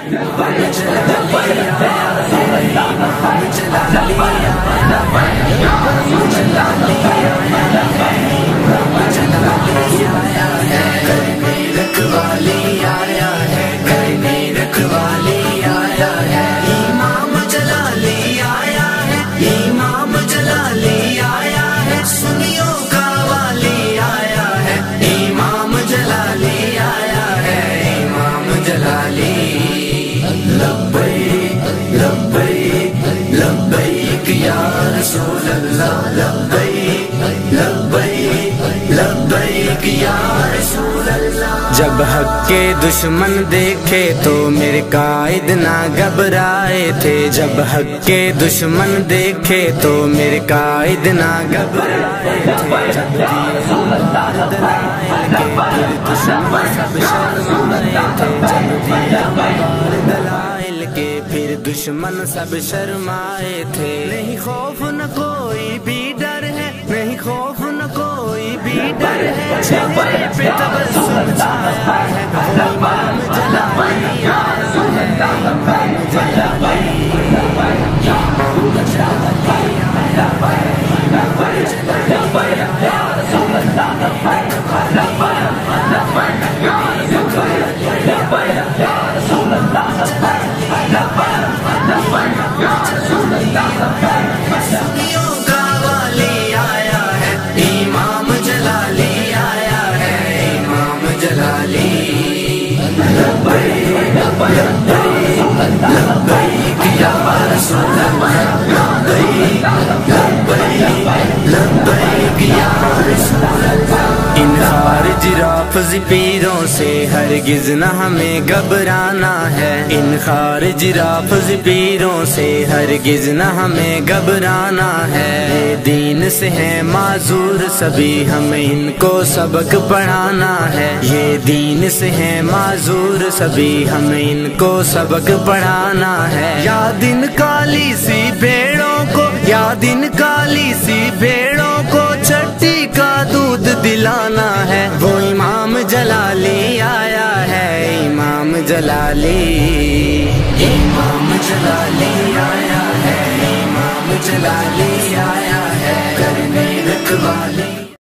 جب حق کے دشمن دیکھے تو میرے قائد نہ گھبرائے تھے، جب حق کے دشمن دیکھے تو میرے قائد نہ گھبرائے تھے، جب دیے دلائل کے پھر دشمن سب شرمائے تھے، نہیں خوف نہ کوئی بھی ڈر ہے، نہیں خوف نہ کوئی بھی ڈر ہے، چہرے پہ تبسم چھایا ہے، امام جلالی آیا ہے، امام جلالی ان خارج رافض پیروں سے ہرگز نہ ہمیں گھبرانا ہے، ان خارج رافض پیروں سے ہرگز نہ ہمیں گھبرانا ہے، یہ دین سے ہیں معذور سبھی ہمیں ان کو سبق پڑھانا ہے، یہ دین سے ہیں معذور سبھی ہمیں ان کو سبق پڑھانا ہے، یاد ان کالی سی بھیڑوں کو، یاد ان کالی سی بھیڑوں کو چٹی کا دودھ دلانا ہے، وہ امام جلالی آیا ہے، امام جلالی، امام جلالی آیا ہے، امام جلالی آیا ہے، کرنے رکھوالی